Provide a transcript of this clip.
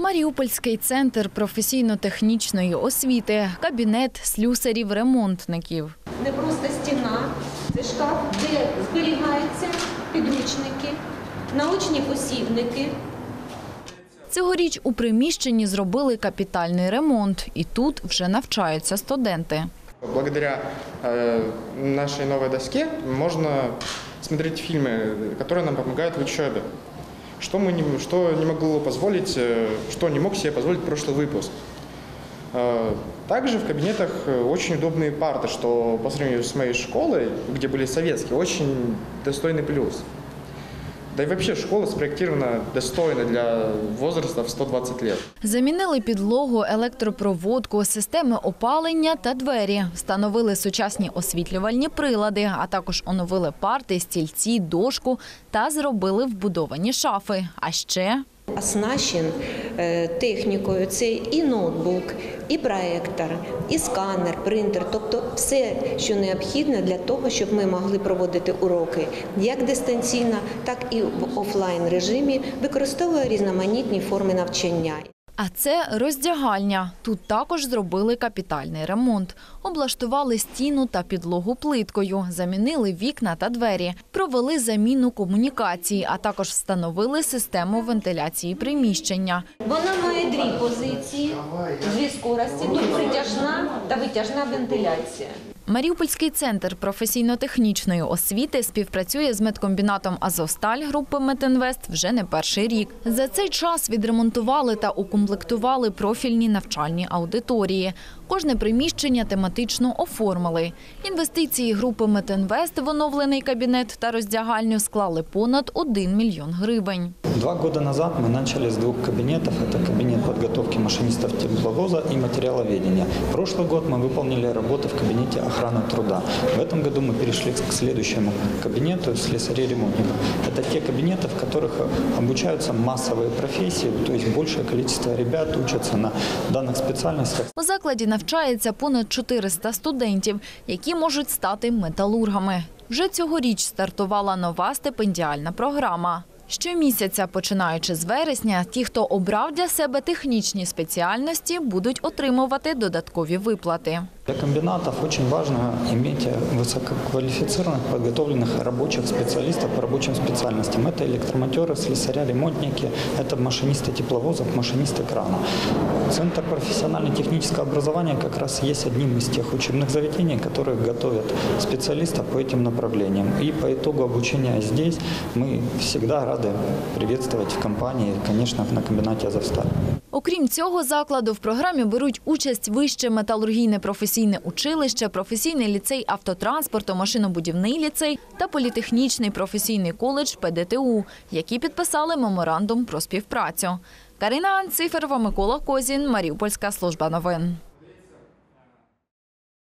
Маріупольський центр професійно-технічної освіти, кабінет слюсарів-ремонтників. Не просто стіна, це шкаф, де зберігаються підручники, наочні посібники. Цьогоріч у приміщенні зробили капітальний ремонт, і тут вже навчаються студенти. Благодаря нашей новой доске можно смотреть фильмы, которые нам помогают в учебе. Что не могло позволить, что не мог себе позволить прошлый выпуск. Также в кабинетах очень удобные парты, что по сравнению с моей школой, где были советские, очень достойный плюс. Да и вообще школа спроектирована достойно для возраста в 120 лет. Замінили підлогу, електропроводку, системи опалення та двері. Встановили сучасні освітлювальні прилади, а також оновили парти, стільці, дошку та зробили вбудовані шафи. А ще Оснащен технікою. Це і ноутбук, і проєктор, і сканер, принтер. Тобто все, що необхідно для того, щоб ми могли проводити уроки як дистанційно, так і в офлайн режимі, використовуючи різноманітні форми навчання. А це роздягальня. Тут також зробили капітальний ремонт. Облаштували стіну та підлогу плиткою, замінили вікна та двері, провели заміну комунікацій, а також встановили систему вентиляції приміщення. Вона має 2 позиції, 2 скорості, тут притяжна та витяжна вентиляція. Маріупольський центр професійно-технічної освіти співпрацює з медкомбінатом «Азовсталь» групи «Метінвест» вже не перший рік. За цей час відремонтували та укомплектували профільні навчальні аудиторії. Кожне приміщення тематично оформили. Інвестиції групи «Метінвест» в оновлений кабінет та роздягальню склали понад 1 мільйон гривень. 2 года назад мы начали с 2 кабинетов. Это кабинет подготовки машинистов тепловоза и материаловедения. Прошлый год мы выполнили работы в кабинете охраны труда. В этом году мы перешли к следующему кабинету слесарей-ремонтников. Это те кабинеты, в которых обучаются массовые профессии, то есть большее количество ребят учатся на данных специальностях. У закладі навчається понад 400 студентів, які можуть стати металургами. Вже цьогоріч стартувала нова стипендіальна програма. Щомісяця, починаючи з вересня, ті, хто обрав для себе технічні спеціальності, будуть отримувати додаткові виплати. Для комбинатов очень важно иметь высококвалифицированных, подготовленных рабочих специалистов по рабочим специальностям. Это электромонтеры, слесаря, ремонтники, это машинисты тепловозов, машинисты крана. Центр профессионально-технического образования как раз есть одним из тех учебных заведений, которые готовят специалистов по этим направлениям. И по итогу обучения здесь мы всегда рады приветствовать в компании, конечно, на комбинате «Азовсталь». Окрім цього закладу, в програмі беруть участь Вище металургійне професійне училище, професійний ліцей автотранспорту, машинобудівний ліцей та політехнічний професійний коледж ПДТУ, які підписали меморандум про співпрацю. Карина Анциферова, Микола Козін, Маріупольська служба новин.